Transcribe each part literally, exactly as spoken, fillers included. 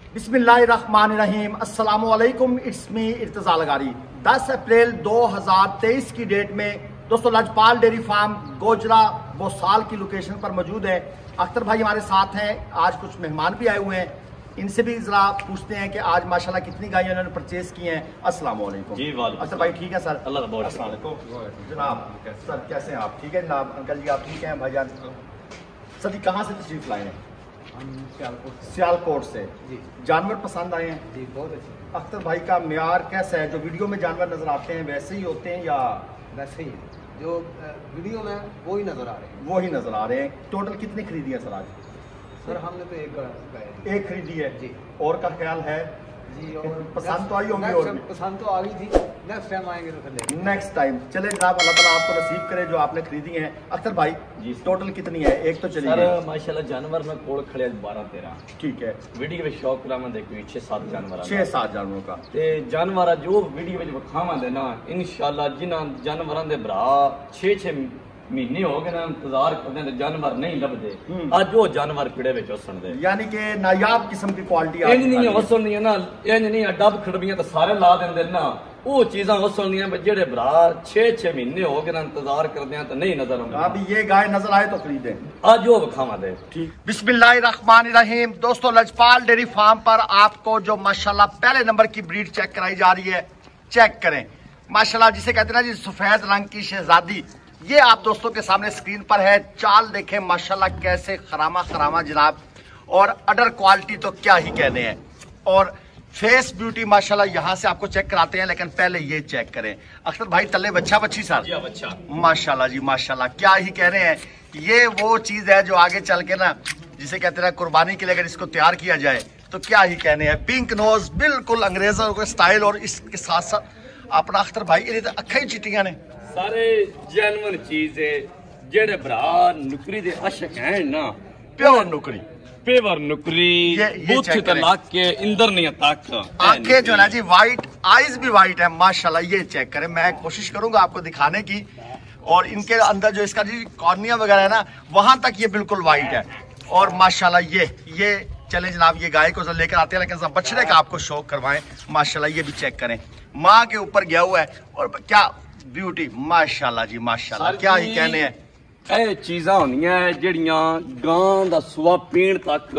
बिस्मिल्लाहिर्रहमानिर्रहीम, अस्सलाम वालेकुम, इट्स मी इर्तज़ा लगारी। दस अप्रैल दो हज़ार तेईस की डेट में दोस्तों लजपाल डेयरी फार्म गोजरा बोसाल की लोकेशन पर मौजूद है। अख्तर भाई हमारे साथ हैं, आज कुछ मेहमान भी आए हुए हैं, इनसे भी जरा पूछते हैं कि आज माशाल्लाह कितनी गायें उन्होंने परचेज की हैं। अस्सलाम वालेकुम जी। अख्तर भाई ठीक है सर? अल्लाह का अस्सलाम वालेकुम जनाब। सर कैसे हैं आप? ठीक है जनाब। अंकल जी आप ठीक हैं? भाईजान सर जी कहाँ से तशरीफ लाए हैं? सियालकोट सियालकोट से जी। जानवर पसंद आए हैं जी? बहुत अच्छे। अख्तर भाई का म्यार कैसा है? जो वीडियो में जानवर नजर आते हैं वैसे ही होते हैं या? वैसे ही जो वीडियो में वो ही नजर आ रहे हैं। वो ही नजर आ रहे हैं। टोटल कितनी खरीदी है सर आज? सर हमने तो एक एक खरीदी है जी। और का ख्याल है जी? और पसंद तो आई होंगी? और पसंद तो आ गई थी, नेक्स्ट टाइम आएंगे तो फिर नेक्स्ट टाइम। चले जनाब, अल्लाह ताला आपको नसीब करे जो आपने खरीदी है। अख्तर भाई जी टोटल कितनी है? एक तो चलिए सर माशाल्लाह जानवर में कोल खड़े बारह तेरह। ठीक है। वीडियो में शौक करा मैं देखी छह सात जानवर छह सात जानवरों का ते जानवर जो वीडियो में विखावांगे ना इंशाल्लाह जिन्हां जानवरां दे भरा छह छह महीने हो गए ना इंतजार करते हैं, जानवर नहीं लभदे। आज वो जानवर पिड़े विच वसन दे, यानी कि नायाब किस्म की क्वालिटी इंज नहीं वसन दी ना, इंज नहीं डब खड़बियां तो सारे ला देंदे ना, वो चीज़ां वसन दी जेड़े भरा छह छह महीने हो गए ना इंतजार करते हैं तो नहीं नजर आउंदी। अभी ये गाय नजर आए तो खरीदें। आज वो विखावा दे। ठीक। बिस्मिल्लाहिर्रहमानिर्रहीम। दोस्तों लजपाल डेयरी फार्म पर आपको जो माशाल्लाह पहले नंबर की ब्रीड चेक कराई जा रही है, चेक करें माशाल्लाह, जिसे कहते हैं ना जी सफेद रंग की शहजादी, ये आप दोस्तों के सामने स्क्रीन पर है। चाल देखें माशाल्लाह कैसे खरामा खरामा जनाब, और अडर क्वालिटी तो क्या ही कहने हैं, और फेस ब्यूटी माशाल्लाह यहाँ से आपको चेक कराते हैं, लेकिन पहले ये चेक करें। अख्तर भाई तल्ले बच्चा बच्ची सर? जी बच्चा। माशाल्लाह जी माशाल्लाह, क्या ही कह रहे हैं। ये वो चीज है जो आगे चल के ना, जिसे कहते हैं कुर्बानी के लिए अगर इसको तैयार किया जाए तो क्या ही कहने हैं। पिंक नोज बिल्कुल अंग्रेजों के स्टाइल, और इसके साथ साथ अपना अख्तर भाई ये तो अखा ही चिटियां ने सारे जेन्युइन चीज है। जेड़े भरा नुकरी दे अशक हैं ना, प्योर नुकरी, पेवर नुकरी, बूथ तो लाग के इंदर नहीं तक आंखें जो है ना जी वाइट, आईज भी वाइट है माशाल्लाह। ये चेक करें, मैं कोशिश करूंगा आपको दिखाने की, और इनके अंदर जो इसका जी कॉर्निया वगैरह है ना, वहां तक ये बिल्कुल वाइट है। और माशाल्लाह ये ये चले जनाब, ये गाय को लेकर आते हैं, लेकिन बछड़े का आपको शौक करवाएं। माशाल्लाह ये भी चेक करें, माँ के ऊपर गया हुआ है, और क्या ब्यूटी माशाल्लाह जी माशाल्लाह, क्या ही कहने हैं। ਇਹ ਚੀਜ਼ਾਂ ਹੁੰਦੀਆਂ ਜਿਹੜੀਆਂ ਗਾਂ ਦਾ ਸੁਆ ਪੀਣ ਤੱਕ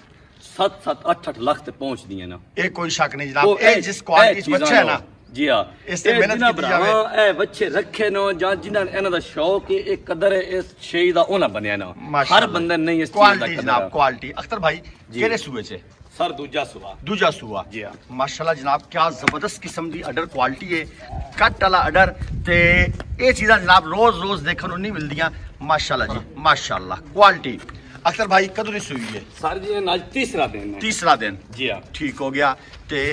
ਸੱਤ ਸੱਤ ਅੱਠ ਅੱਠ ਲੱਖ ਤੇ ਪਹੁੰਚਦੀਆਂ ਨਾ। ਇਹ ਕੋਈ ਸ਼ੱਕ ਨਹੀਂ ਜਨਾਬ, ਇਹ ਜਿਸ ਕੁਆਲਿਟੀ ਚ ਬੱਚਾ ਹੈ ਨਾ ਜੀ ਹਾਂ, ਇਸ ਤੇ ਮਿਹਨਤ ਕੀਤੀ ਜਾਵੇ। ਇਹ ਬੱਚੇ ਰੱਖੇ ਨਾ ਜਾਂ ਜਿਨ੍ਹਾਂ ਇਹਨਾਂ ਦਾ ਸ਼ੌਕ ਹੈ, ਇਹ ਕਦਰ ਹੈ ਇਸ ਸ਼ੈ ਦਾ ਉਹਨਾਂ ਬਣਿਆ ਨਾ। ਹਰ ਬੰਦੇ ਨਹੀਂ ਇਸ ਚੀਜ਼ ਦਾ ਜਨਾਬ ਕੁਆਲਿਟੀ। ਅਖਤਰ ਭਾਈ ਕਿਹੜੇ ਸੂਏ ਚ? सर दूजा सुआ। दूजा सुआ जी हाँ। माशाल्लाह जनाब क्या जबरदस्त किस्म की अडर क्वालिटी है, कट वाला अडर ते ये चीज़ां जनाब रोज रोज देखने को नहीं मिलदियां। माशाल्लाह जी माशाल्लाह क्वालिटी। अख्तर भाई कदों दी सूई है? सर जी आज तीसरा दिन है। तीसरा दिन जी हाँ। ठीक हो गया। ते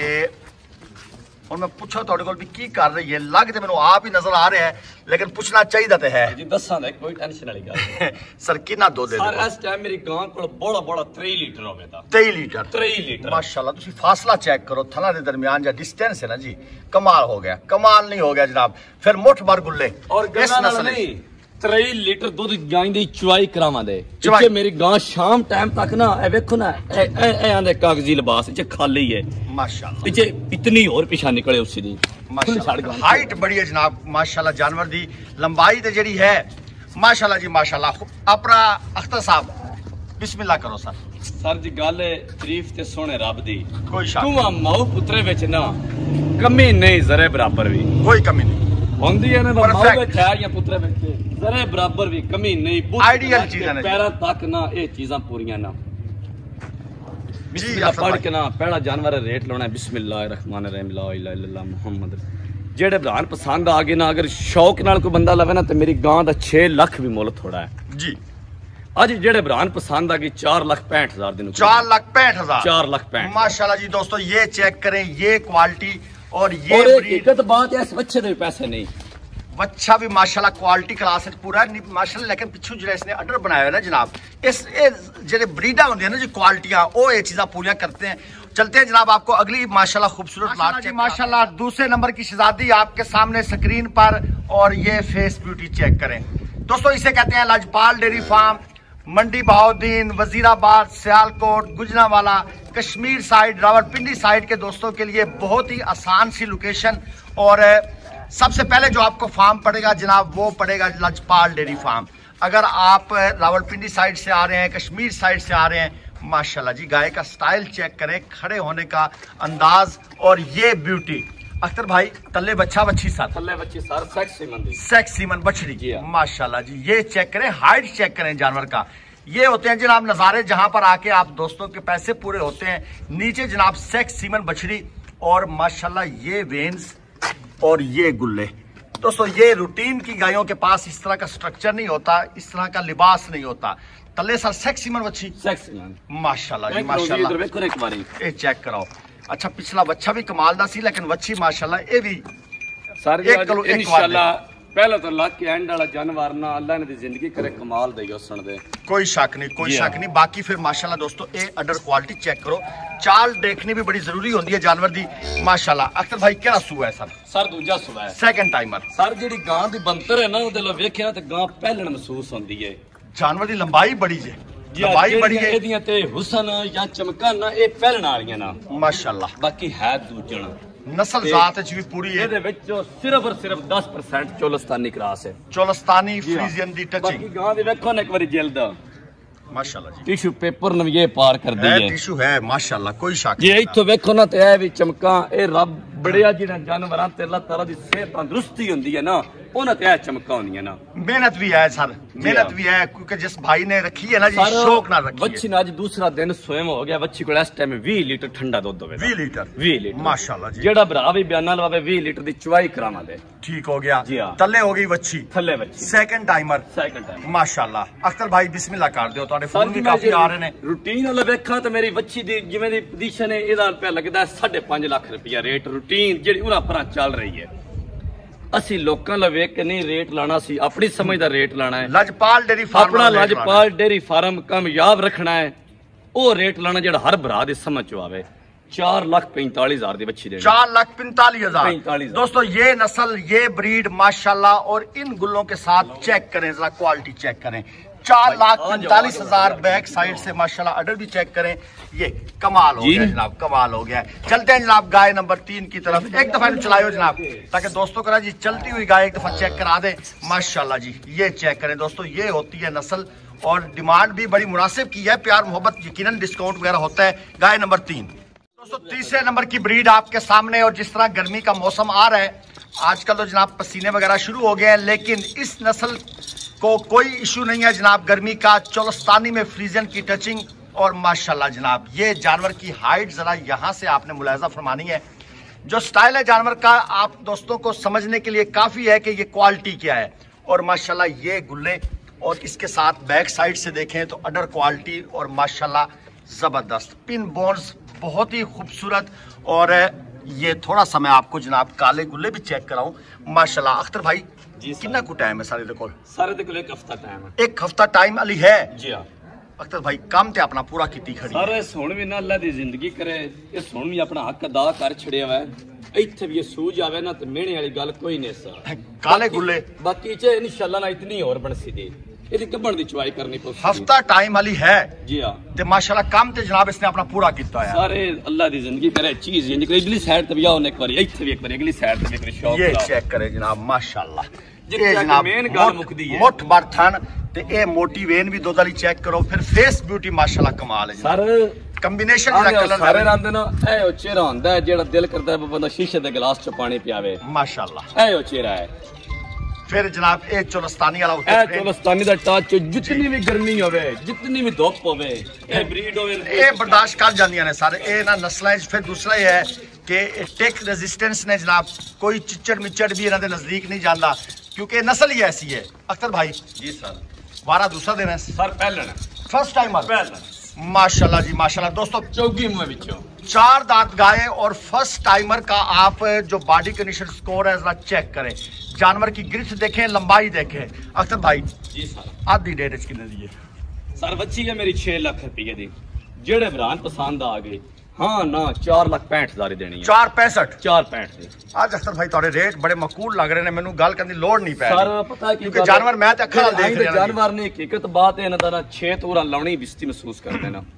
और मैं पूछा थोड़े को भी की कर रही है, लग तो मैंने आप ही नजर आ रहे हैं, लेकिन पूछना चाहिए तो है जी। दसा दे कोई टेंशन वाली गल सर कितना दो दे सर इस टाइम मेरी गां को बड़ा बड़ा तीन लीटर होवेगा। तीन लीटर तीन लीटर माशाल्लाह। तुसी फासला चेक करो, थना दे दरमियान जो डिस्टेंस है ना जी, कमाल हो गया, कमाल नहीं हो गया जनाब। फिर मुठ भर गुल्ले और इस नस्ल नहीं तीन लीटर दूध गाय दी चुवाई करावा दे। क्योंकि मेरी गां शाम टाइम तक ना ए देखो ना ए ए आंदे कागजी लिबास च खाली है माशाल्लाह, पीछे इतनी और पीछा निकले उसकी दी माशाल्लाह। हाइट बड़ी है जनाब माशाल्लाह, जानवर दी लंबाई ते जेड़ी है माशाल्लाह जी माशाल्लाह। अपना अख्तर साहब बिस्मिल्लाह करो सर। सर जी गल तारीफ ते सोने रब दी, कोई शक तू माऊ पुत्रे विच ना कमी नहीं जरे बराबर भी कोई कमी नहीं होंदी है ना। माऊ विच है या पुत्रे विच जरे बराबर भी कमी नहीं। आइडियल चीज़ां ने पैरा तक ना ये चीज़ां पूरियां ना। बिस्मिल्लाह पढ़ के ना पहला जानवर रेट लाना है। बिस्मिल्लाहिर्रहमानिर्रहीम ला इलाहा इल्लल्लाह मुहम्मद। जेड़े भरान पसंद आ गए ना, अगर शौक नाल कोई बंदा लवे ना, तो मेरी गां दा छह लाख भी मुल थोड़ा है जी। अज जेड़े भरान पसंद आ गई चार लाख पैंठ हजार दिन चार लाख पैंठ हजार चार लाख पैंठ माशाल्लाह जी। दोस्तों ये चेक करें, ये क्वालिटी और ये हकीकत बात है, इस बच्चे दे पैसे नहीं, बच्चा भी माशाल्लाह क्वालिटी क्लास पूरा माशाल्लाह। लेकिन पिछू जो इसने अडर बनाया है ना जनाब, इस जो ब्रीडा होंगे ना जी क्वालिटियां, वो ये चीज़ां पूरियां करते हैं। चलते हैं जनाब आपको अगली माशाल्लाह खूबसूरत लाट जी माशाल्लाह दूसरे नंबर की शहजादी आपके सामने स्क्रीन पर, और ये फेस ब्यूटी चेक करें दोस्तों। इसे कहते हैं Lajpal dairy farm Mandi Bahauddin, Wazirabad, Sialkot, Gujranwala, Kashmir side, Rawalpindi side के दोस्तों के लिए बहुत ही आसान सी लोकेशन। और सबसे पहले जो आपको फार्म पड़ेगा जनाब वो पड़ेगा लजपाल डेयरी फार्म। अगर आप रावलपिंडी साइड से आ रहे हैं, कश्मीर साइड से आ रहे हैं, माशाल्लाह जी गाय का स्टाइल चेक करें, खड़े होने का अंदाज और ये ब्यूटी। अख्तर भाई तल्ले बच्चा बच्ची साथ तल्ले बच्ची सर सेक्स सीमन दी सेक्स सीमन बछड़ी की माशाल्लाह जी। ये चेक करें, हाइट चेक करें जानवर का। ये होते हैं जनाब नज़ारे जहां पर आके आप दोस्तों के पैसे पूरे होते हैं। नीचे जनाब सेक्स सीमन बछड़ी और माशाल्लाह ये वेन्स और ये गुल्ले। दोस्तों ये रूटीन की गायों के पास इस तरह का स्ट्रक्चर नहीं होता, इस तरह का लिबास नहीं होता। तले सर सेक्स सीमन बच्ची सेक्स सीमन माशाल्लाह जी माशाल्लाह। एक बारी ये चेक कराओ। अच्छा पिछला बच्चा भी कमाल दा सी लेकिन बच्ची माशाल्लाह ये भी सर एक कलो इंशाल्लाह पहले तो लाख के एंड वाला जानवर ना अल्लाह ने दी जिंदगी करे कमाल दे सुन दे, कोई शक नहीं कोई शक नहीं। बाकी फिर माशाल्लाह दोस्तों ये अडर क्वालिटी चेक करो, चाल देखनी भी बड़ी जरूरी होती है जानवर दी माशाल्लाह। अख्तर भाई क्या सूआ है सर? सर दूजा सूआ है, सेकंड टाइमर। सर जेडी गां दी बनतर है ना ओदे लो वेखिया ते गां पहलण महसूस होंदी है। जानवर दी लंबाई बड़ी जे लंबाई बड़ी है, एदियां ते हुसन या चमकन ए पहलण वालियां ना माशाल्लाह। बाकी है दूजण नस्ल जात भी पूरी है। सिर्फ और सिर्फ दस परसेंट चोलस्तानी क्रॉस है, चोलस्तानी फ्रीजियन दी टचिंग। गां दी वेखो ना एक बारी जिल्द माशाल्लाह जी, टिश्यू पेपर ने ये पार कर दी है, टिश्यू है माशाल्लाह कोई शक नहीं। ये इथों वेखो ना ते ए भी चमका ए रब बड़िया जिहड़ा जानवरां ते अल्लाह ताला दी सेहत तंदुरुस्ती हुंदी है ना उन्हां ते ए चमका होंदियां ना। मेहनत भी है सर, मेहनत भी है क्योंकि जिस भाई ने रखी है ना जी शौक ना रखी है। बच्ची ने आज दूसरा दिन स्वयं हो गया, बच्ची को इस टाइम बीस लीटर ठंडा दूध होवे, बीस लीटर बीस लीटर माशाल्लाह जी। जेड़ा भरा भी बयाना लवावे बीस लीटर दी चुवाई करावा दे, ठीक हो गया जी हां। तल्ले हो गई बच्ची, थल्ले बच्ची सेकंड टाइमर सेकंड टाइम माशाल्लाह। अख्तर भाई बिस्मिल्लाह कर दियो, ਤੁਹਾਡੇ फोन भी काफी आ रहे ने। रूटीन वाला वेखा तो मेरी बच्ची दी जिवें दी पोजीशन है ਇਹਦਾ पे लगदा साढ़े पांच लाख रुपया रेट रूटीन ਜਿਹੜੀ ਉਹਨਾਂ ਪਰਾਂ ਚੱਲ ਰਹੀ ਹੈ। ਅਸੀਂ ਲੋਕਾਂ ਲਾ ਵੇਖ ਕੇ ਨਹੀਂ रेट लाना, सी अपनी समझ दा रेट लाना है। लजपाल डेयरी फार्म अपना लजपाल डेयरी फार्म कामयाब रखना है, वो रेट लाना ਜਿਹੜਾ हर भरा दे समझ ਚ आवे। चार लाख पैंतालीस हजार की बच्ची देनी, चार लाख पैंतालीस हजार। दोस्तों ये नस्ल ये ब्रीड माशाल्लाह और इन गुल्लों के साथ चेक करें जरा, क्वालिटी चेक करें। चार लाख पैंतालीस हजार बैक साइड से माशाल्लाह अडर भी चेक करें, ये कमाल हो गया जनाब, कमाल हो गया। चलते हैं जनाब गाय नंबर तीन की तरफ, एक दफा चलाओ जनाब ताकि दोस्तों करा जी चलती हुई गाय एक दफा चेक करा दे माशाल्लाह जी। ये चेक करें दोस्तों, ये होती है नस्ल और डिमांड भी बड़ी मुनासिब की है, प्यार मोहब्बत यकीनन डिस्काउंट वगैरह होता है। गाय नंबर तीन दोस्तों तीसरे नंबर की ब्रीड आपके सामने। और जिस तरह गर्मी का मौसम आ रहा है आजकल तो जनाब पसीने वगैरह शुरू हो गए हैं, लेकिन इस नस्ल को कोई इशू नहीं है जनाब गर्मी का। चोलस्तानी में फ्रीजन की टचिंग और माशाल्लाह जनाब ये जानवर की हाइट जरा यहाँ से आपने मुलायजा फरमानी है। जो स्टाइल है जानवर का आप दोस्तों को समझने के लिए काफ़ी है कि ये क्वालिटी क्या है। और माशाल्लाह ये गुल्ले और इसके साथ बैक साइड से देखें तो अडर क्वालिटी और माशाल्लाह ज़बरदस्त पिन बोन्स बहुत ही खूबसूरत। और ये थोड़ा सा मैं आपको जनाब काले गुल्ले भी चेक कराऊं माशाल्लाह। अख्तर भाई जी कितना को टाइम है सारे देखो? सारे देखो एक हफ्ता टाइम है, एक हफ्ता टाइम अली है जी हाँ। अख्तर भाई काम ते अपना पूरा की खड़ी सारे सुन भी ना अल्लाह दी जिंदगी करे, ये सुन भी अपना हक अदा कर छड़िया हुआ है। इत्थे भी ये सूझ आवे ना तो मेहने वाली गल कोई नहीं सा। काले गुल्ले बाकी च इंशाल्लाह ना इतनी और बन सी दी ਇਹਦੀ ਕੱਢਣ ਦੀ ਚੁਆਈ ਕਰਨੀ ਪਊ। ਹਫਤਾ ਟਾਈਮ ਵਾਲੀ ਹੈ ਜੀ ਹਾਂ ਤੇ ਮਾਸ਼ਾਅੱਲਾ ਕੰਮ ਤੇ ਜਨਾਬ ਇਸਨੇ ਆਪਣਾ ਪੂਰਾ ਕੀਤਾ ਹੈ। ਸਾਰੇ ਅੱਲਾ ਦੀ ਜ਼ਿੰਦਗੀ ਕਰੇ ਚੀਜ਼ ਇੰਜ ਕਰੇ। ਅਗਲੀ ਸਾਈਡ ਤੇ ਵੀ ਆਓ ਇੱਕ ਵਾਰੀ, ਇੱਥੇ ਵੀ ਇੱਕ ਵਾਰੀ ਅਗਲੀ ਸਾਈਡ ਤੇ ਵੀ ਕਰੇ ਸ਼ੌਕ। ਇਹ ਚੈੱਕ ਕਰੇ ਜਨਾਬ ਮਾਸ਼ਾਅੱਲਾ ਜਿੱਥੇ ਜਨਾਬ ਮੇਨ ਗੱਲ ਮੁੱਕਦੀ ਹੈ ਮੁੱਠ ਭਰ ਥਣ ਤੇ ਇਹ ਮੋਟੀ ਵੇਨ ਵੀ ਦੁੱਧ ਵਾਲੀ ਚੈੱਕ ਕਰੋ। ਫਿਰ ਫੇਸ ਬਿਊਟੀ ਮਾਸ਼ਾਅੱਲਾ ਕਮਾਲ ਹੈ ਸਰ। ਕੰਬੀਨੇਸ਼ਨ ਜਿਹੜਾ ਕਲਰ ਸਾਰੇ ਰੰਗ ਨਾ ਇਹ ਉਹ ਚਿਹਰਾ ਹੁੰਦਾ ਜਿਹੜਾ ਦਿਲ ਕਰਦਾ ਬੰਦਾ ਸ਼ੀਸ਼ੇ ਦੇ ਗਲਾਸ ਚ ਪਾਣੀ ਪਿਆਵੇ ਮਾਸ਼ਾਅੱਲਾ। ਇਹ ਉਹ ਚਿਹਰਾ ਹੈ। फिर जनाब ये चोलस्तानी वाला ए चोलस्तानी दा टच जितनी भी गर्मी होवे जितनी भी धुप होवे ए ब्रीड होवे ए बर्दाश्त कर जांदियां ने सारे ए ना नस्लां। फिर दूसरा ये है कि टेक रेजिस्टेंस ने जनाब कोई चिचड़ मिचड़ भी इन्हां दे नजदीक नहीं जांदा क्योंकि नस्ल ही ऐसी है। अख्तर भाई जी सर वारा दूसरा दिन है सर पहले फर्स्ट टाइम पहले माशाल्लाह जी माशाल्लाह। दोस्तों चौकी मुंह विचों चार दांत गाय और फर्स्ट टाइमर का आप जो बॉडी कंडीशन स्कोर है जरा चेक करें। जानवर की गिरफ्त देखें, लंबाई देखें। अख्तर भाई जी सर आधी डेट कितने दी है? सर बच्ची है मेरी छह लाख रुपये दी। जेड़े बरान पसंद आ गए हाँ ना चार लाख पैंठ हजार देनी है। चार पैंसठ चार पैंठ आज अख्तर भाई थोड़े रेट बड़े मकूल लग रहे ने, मैनू गल करने दी लोड़ नहीं पै सर पता है क्योंकि जानवर मैं ते अखा नाल देख रहा जानवर ने हकीकत बात है इन्हां दा छे तोरा लाउणी बिस्ती महसूस करदे ना,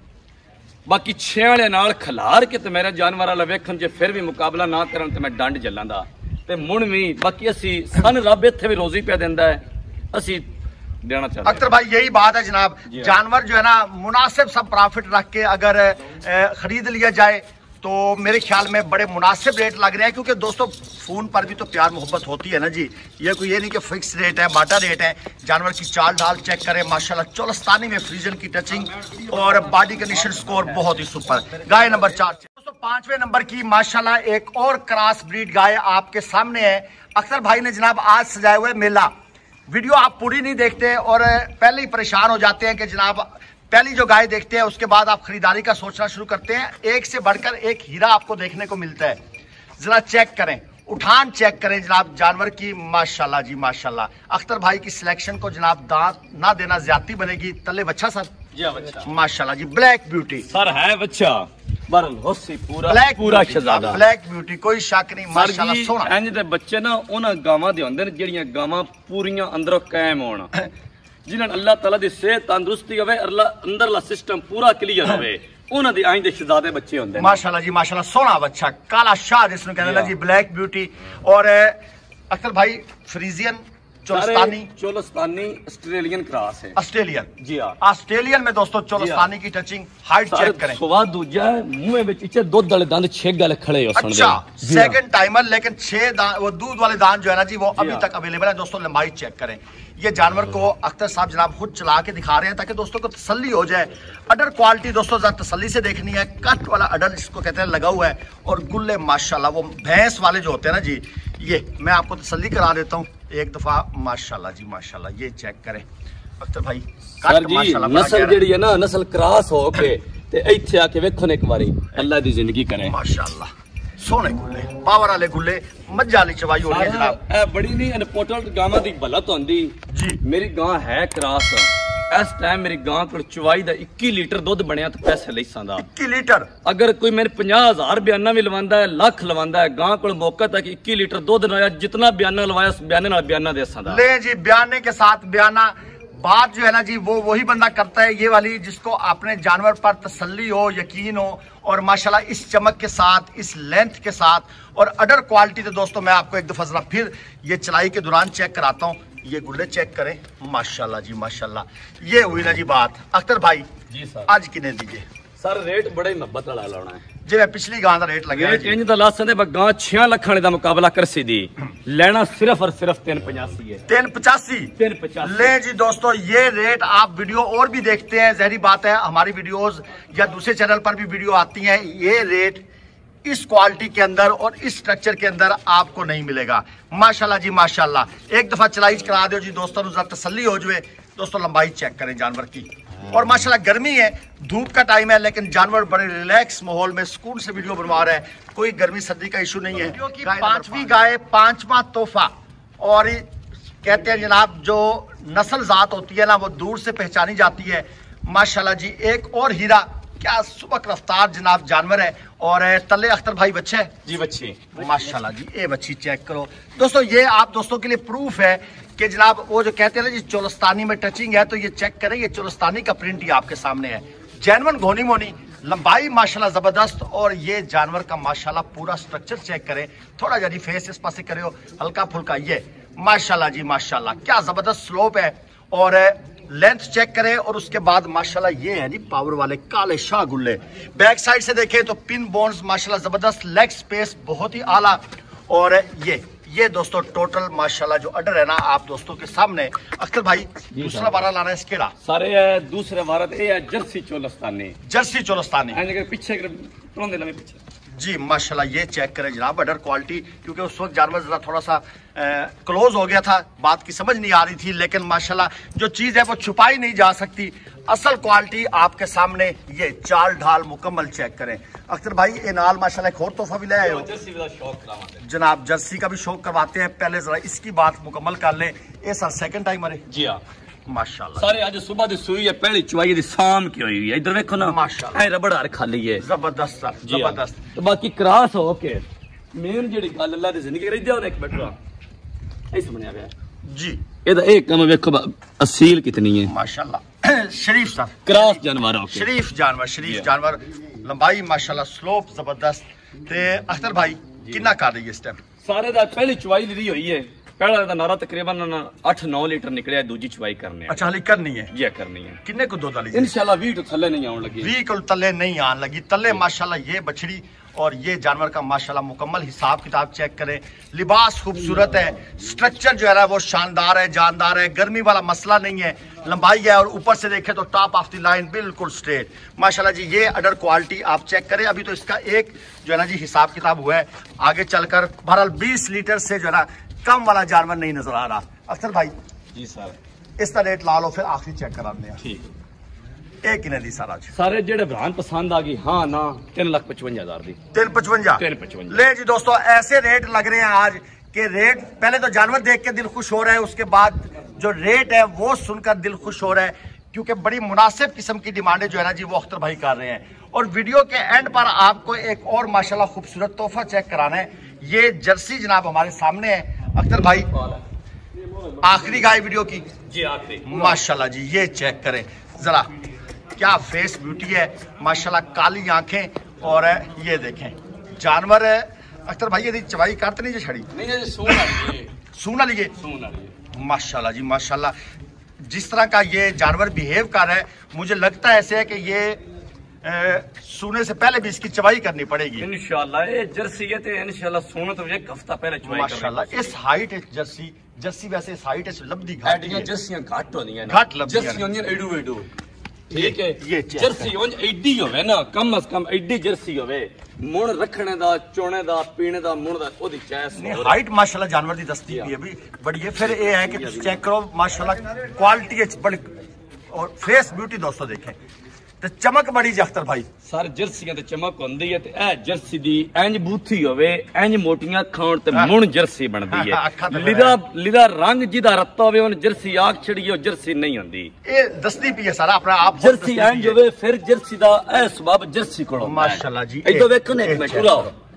बाकी छे वाले नाल खलार के ते मेरे जानवर वाला वेखन जे फिर भी मुकाबला ना करन ते मैं डंड जल्लांदा ते मुण भी बाकी असी सन रब इत्थे भी रोजी पे देंदा है, असी देना चाहते हैं। अख्तर भाई यही बात है जनाब, जानवर जो है ना मुनासिब सब प्रॉफिट रख के अगर खरीद लिया जाए तो मेरे ख्याल में बड़े मुनासिब रेट लग रहे हैं, क्योंकि दोस्तों फोन पर भी तो प्यार मोहब्बत होती है ना जी। ये कोई ये नहीं कि फिक्स रेट है, बाटा रेट है। जानवर की चाल ढाल चेक करें, माशाल्लाह चोलस्तानी में फ्रीजन की टचिंग और बॉडी कंडीशन स्कोर बहुत ही सुपर। गाय नंबर चार दोस्तों पांचवें नंबर की माशाल्लाह एक और क्रॉस ब्रीड गाय आपके सामने है। अख्तर भाई ने जनाब आज सजाए हुए मेला, वीडियो आप पूरी नहीं देखते और पहले ही परेशान हो जाते हैं कि जनाब पहली जो गाय देखते हैं उसके बाद आप खरीदारी का सोचना शुरू करते हैं। एक से बढ़कर एक हीरा आपको देखने को मिलता है। जरा चेक करें, उठान चेक करें जनाब जानवर की, माशाल्लाह जी माशाल्लाह। अख्तर भाई की सिलेक्शन को जनाब दांत ना देना ज्यादती बनेगी। तले बच्चा सर जी बच्चा माशाल्लाह जी, ब्लैक ब्यूटी सर है बच्चा बरल होसी पूरा ब्लैक पूरा शहजादा ब्लैक ब्यूटी, कोई शक नहीं माशाल्लाह सोना। इंज दे बच्चे ना उन्हां गावां दे हुंदे ने जेड़ियां गावां पूरियां अंदरों कायम होण, जिन्हां अल्लाह ताला दी सेहत तंदुरुस्ती होवे, अंदरला सिस्टम पूरा क्लियर होवे, उन्हां दे आइंदे शहजादे बच्चे हुंदे ने। माशाल्लाह जी माशाल्लाह सोना बच्चा, काला शाह जिसने कहते हैं जी, ब्लैक ब्यूटी। और अख्तर भाई Friesian Cholistani Cholistani Australian cross है, ऑस्ट्रेलियन जी हां ऑस्ट्रेलियन में दोस्तों चोलस्तानी की टचिंग हाइट चेक करें। स्वाद दूजा है, मुंह में इचे दूध वाले दांत छह गले खड़े हो। अच्छा सेकंड टाइमर, लेकिन छह दांत वो दूध वाले दांत जो है ना जी वो अभी तक अवेलेबल है। दोस्तों लंबाई चेक करें। ये जानवर को अख्तर साहब जनाब खुद चला के दिखा रहे हैं ताकि दोस्तों को तसल्ली हो जाए। अडर क्वालिटी दोस्तों जरा तसल्ली से देखनी है। कट वाला अडर जिसको कहते हैं लगा हुआ है और गुल्ले माशाल्लाह वो भैंस वाले जो होते हैं ना जी, ये मैं आपको तसल्ली करा देता हूँ एक दफा। माशाल्लाह जी माशाल्लाह, ये चेक करें अख्तर भाई। सर जी नस्ल जेड़ी है ना, नस्ल क्रॉस हो के ते इत्थे आके वेखो एक बारी, अल्लाह दी जिंदगी करे। माशाल्लाह सोने गुल्ले, पावर वाले गुल्ले, मज्जा वाली चवाई हो रही है जनाब। ए बड़ी नहीं अनपोर्टल गावां दी भलत होंदी जी। मेरी गां है क्रॉस, इस टाइम मेरी गां को चवाई दा इक्की लीटर दुध बनया तो पैसे ले सांदा इक्की लीटर। अगर कोई मेरे पचास हजार बयाना भी लवांदा है, लख लवांदा है, गां को मौका तक इक्की लीटर दुध ना, जितना बयाना लवाया उस बयाने नाल बयाना दे सांदा। ले जी बयाने के साथ बयाना। बात जो है ना जी वो वही बंदा करता है ये वाली जिसको अपने जानवर पर तसल्ली हो, यकीन हो और माशाल्लाह इस चमक के साथ, इस लेंथ के साथ और अडर क्वालिटी। तो दोस्तों मैं आपको एक दफा जरा फिर ये चलाई के दौरान चेक कराता हूँ। ये गुल्ले चेक करें, माशाल्लाह जी माशाल्लाह। ये हुई ना जी बात। अख्तर भाई जी सर आज किने दीजिए? सर रेट बड़े मोहब्बत वाला लाना है जी। पिछली गां का रेट लगे रेट इंज दा ला सकदे गां छह लाख वाले दा मुकाबला कर सी दी, लेना सिर्फ और सिर्फ तीन पचासी है। तीन पचासी तीन पचासी ले जी दोस्तों। ये रेट आप वीडियो और भी देखते हैं, जहरी बात है हमारी वीडियोस या दूसरे चैनल पर भी वीडियो आती हैं, ये रेट इस क्वालिटी के अंदर और इस स्ट्रक्चर के अंदर आपको नहीं मिलेगा। माशाल्लाह जी माशाल्लाह। एक दफा चलाई करा दो जी दोस्तों, जरा तसल्ली हो जाए। दोस्तों लंबाई चेक करें जानवर की और माशाल्लाह गर्मी है, धूप का टाइम है, लेकिन जानवर बड़े रिलैक्स माहौल में सुकून से वीडियो बनवा रहा है, कोई गर्मी सर्दी का इशू नहीं है। पांचवी गाय, पांचवा तोहफा। और कहते हैं जनाब जो नस्ल जात होती है ना वो दूर से पहचानी जाती है। माशाल्लाह जी एक और हीरा, क्या सुबह रफ्तार जनाब जानवर है। और तले अख्तर भाई बच्चे है जी, बच्चे माशाल्लाह जी। ये बच्ची चेक करो दोस्तों, ये आप दोस्तों के लिए प्रूफ है कि जनाब वो जो कहते हैं ना जी चोलस्तानी में टचिंग है, तो ये चेक करें, ये चोलस्तानी का प्रिंट ही आपके सामने है। जैनवन घोनी मोनी, लंबाई माशाल्लाह जबरदस्त। और ये जानवर का माशाल्लाह पूरा स्ट्रक्चर चेक करें, थोड़ा जरी फेस इस पासे करे हो हल्का फुल्का, ये माशाल्लाह जी माशाल्लाह क्या जबरदस्त स्लोप है। और लेंथ चेक करें और उसके बाद माशाल्लाह ये है जी पावर वाले काले शाह गुल्ले। बैक साइड से देखें तो पिन बोन्स माशाल्लाह जबरदस्त, लेग स्पेस बहुत ही आला। और ये ये दोस्तों टोटल माशाल्लाह जो अडर है ना आप दोस्तों के सामने। अख्तर भाई दूसरा वारा लाना है इसके सारे है दूसरे वारा ये है जर्सी चोलस्तानी, जर्सी चोलस्तानी पीछे पीछे जी माशाल्लाह। ये चेक करें जनाब अडर क्वालिटी, क्योंकि उस वक्त जानवर जरा थोड़ा सा क्लोज हो गया था, बात की समझ नहीं आ रही थी, लेकिन माशाल्लाह जो चीज है वो छुपाई नहीं जा सकती। असल क्वालिटी आपके सामने, ये चाल ढाल मुकम्मल चेक करें। अख्तर भाई ये नाल माशाल्लाह एक और तोहफा भी ले आए हो जनाब, जर्सी का भी शौक करवाते हैं। पहले जरा इसकी बात मुकम्मल कर ले। ये सर सेकंड टाइमर है जी हाँ। माशाल्लाह सारे आज सुबह दी सूई है, पहली चुवाई दी शाम की हुई है। इधर देखो ना माशाल्लाह, ऐ रबड़ हर खाली है, जबरदस्त सर, जबरदस्त। तो बाकी क्रॉस हो के मेन जेडी गल अल्लाह दी जिंदगी करी दिया एक बैठा ऐ समझ आ गया जी। एदा एक कम देखो असील कितनी है माशाल्लाह शरीफ सर, क्रॉस जानवर हो के शरीफ जानवर, शरीफ जानवर, लंबाई माशाल्लाह, स्लोप जबरदस्त। ते अख्तर भाई कितना कर रही है इस टाइम? सारे दा पहली चुवाई ली हुई है, पहला दा नारा तकरीबन आठ नौ लीटर निकलिया, दूजी चुवाई करने है। अच्छा हाली करनी है? ये करनी है। किन्ने को दूध वाली? इंशाल्लाह बीस तो थल्ले नहीं आने लगी, बीस को तले नहीं आने लगी। तले माशाल्लाह ये बछड़ी और ये जानवर का माशाल्लाह मुकम्मल हिसाब किताब चेक करें। लिबास खूबसूरत है, स्ट्रक्चर जो है ना वो शानदार है, जानदार है, गर्मी वाला मसला नहीं है, लंबाई है और ऊपर से देखें तो टॉप ऑफ द लाइन बिल्कुल स्ट्रेट माशाल्लाह जी। ये अडर क्वालिटी आप चेक करें। अभी तो इसका एक जो है ना जी हिसाब किताब हुआ है, आगे चलकर बहरहाल बीस लीटर से जो है ना कम वाला जानवर नहीं नजर आ रहा। अख्तर भाई जी सर इसका रेट ला लो, फिर आखिरी चेक करा दें। ठीक एक किने दी सारा सारे जेड़े भरान पसंद आ गई हाँ ना तीन लाख पचवंजा हजार दी, तीन पचवंजा तीन पचवंजा। ले जी दोस्तों, ऐसे रेट लग रहे हैं आज के रेट, पहले तो जानवर देख के दिल खुश हो रहा है, उसके बाद जो रेट है वो सुनकर दिल खुश हो रहा है, क्योंकि बड़ी मुनासिब किस्म की डिमांडें जो है ना जी वो अख्तर भाई कर रहे हैं। और वीडियो के एंड पर आपको एक और माशाल्लाह खूबसूरत तोहफा चेक कराना है। ये जर्सी जनाब हमारे सामने है अख्तर भाई, आखिरी गाय वीडियो की जी आखिरी माशाल्लाह जी। ये चेक करें जरा, क्या फेस ब्यूटी है माशाल्लाह, काली आंखें। और ये देखें जानवर अख्तर भाई यदि चवाई करते नहीं जो छड़ी नहीं ये सून वाली है, सूना लिए सून वाली है। माशाल्लाह जी माशाल्लाह। जिस तरह का ये जानवर बिहेव कर रहा है, मुझे लगता है ऐसे है कि ये ए, सूने से पहले भी इसकी चवाई करनी पड़ेगी इंशाल्लाह। ये जर्सी है ते इंशाल्लाह सोना तो एक हफ्ता पहले चवाई करनी माशाल्लाह। इस हाइट जर्सी जर्सी वैसे इस हाइट इस लब्दी घाट एडियां जर्सियां घाट होंदियां ने, घाट लब्दियां जर्सी होंदियां एडू एडू ठीक है। ये चेक जर्सी उंज एडी होवे ना, कम अज कम एडी जर्सी होवे, मुण रखने दा, चोने दा, पीने दा, मुण दा ओदी चैस नहीं। हाइट माशाल्लाह जानवर दी दस्ती भी अभी बड़ी है। फिर ये है कि चेक करो माशाल्लाह क्वालिटी बड़ी और फेस ब्यूटी दोस्तों देखें तो चमक बड़ी जख्तर भाई। सारे जर्सियां ते चमक होंदी है ते ए जर्सी दी इंज बूथी होवे, इंज मोटियां खाण ते मुण जर्सी बनदी है। लिदा लिदा रंग जिदा रत्ता होवे उन जर्सी आग छड़ी हो, जर्सी नहीं होंदी। ये दस्ती पी है सारा अपना आप जर्सी इंज होवे, फिर जर्सी दा ए सबब जर्सी कोल होंदा है माशाल्लाह जी। इधर देखो ने एक मिनट पूरा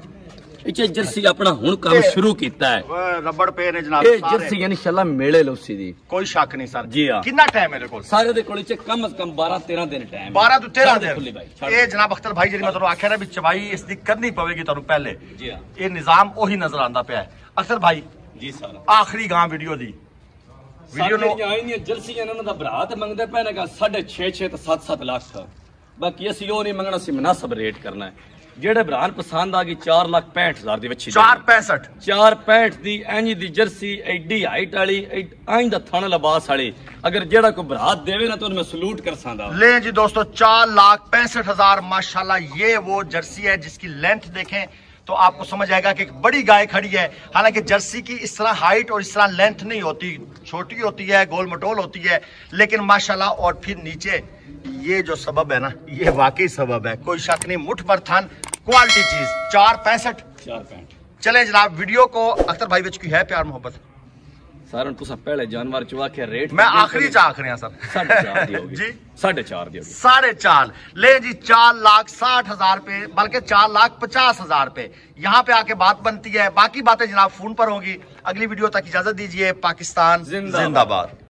इचे जर्सी अपना हुन काम शुरू कीता है, रबड़ पे ने जनाब ए जर्सी इंशाल्लाह मेले लौसी दी कोई शक नहीं सर जी। हां कितना टाइम मेरे को सारे दे कोल इचे कम से कम बारह तेरह दिन टाइम, बारह तो तेरह दिन दिन। ये जनाब अख्तर भाई जी मैं तो आख्या ना भी चवाई इसकी करनी पवेगी तुहानू पहले जी। हां ये निजाम ओही नजर आंदा पिया है अख्तर भाई जी। सर आखिरी गां वीडियो दी वीडियो नो आई नहीं जर्सी इन्हां दा भरा ते मंगदे पैने का साढ़े छह छह ते सात सात लाख था। बाकी असि ओ नहीं मंगना, सी मुनासिब रेट करना है। जेड़े भरान पसंद आ गई चार लाख पैंठ हजार दी बच्ची, चार पैंसठ चार पैंठ दी इंज दी जर्सी एडी हाइट वाली इंज दा थण लिबास वाली, अगर जेड़ा कोई भरा देवे ना तो मैं सलूट कर सकदा। ले जी दोस्तों चार लाख पैंसठ हजार माशाल्लाह। ये वो जर्सी है जिसकी लेंथ देखें तो आपको समझ आएगा कि एक बड़ी गाय खड़ी है। हालांकि जर्सी की इस तरह हाइट और इस तरह लेंथ नहीं होती, छोटी होती है, गोल मटोल होती है, लेकिन माशाल्लाह। और फिर नीचे ये जो सबब है ना, ये वाकई सबब है, कोई शक नहीं। मुठ पर थन क्वालिटी चीज, चार पैंसठ चार पैंठ। चले जनाब वीडियो को अख्तर भाई विच की है प्यार मोहब्बत सारन तुसा पहले जानवर चुवा के रेट मैं आखिरी चा आखने सर साढ़े चार दी होगी जी, साढ़े चार दी होगी, साढ़े चार। ले जी चार लाख साठ हजार पे, बल्कि चार लाख पचास हजार पे यहाँ पे आके बात बनती है। बाकी बातें जनाब फोन पर होंगी। अगली वीडियो तक इजाजत दीजिए। पाकिस्तान जिंदाबाद।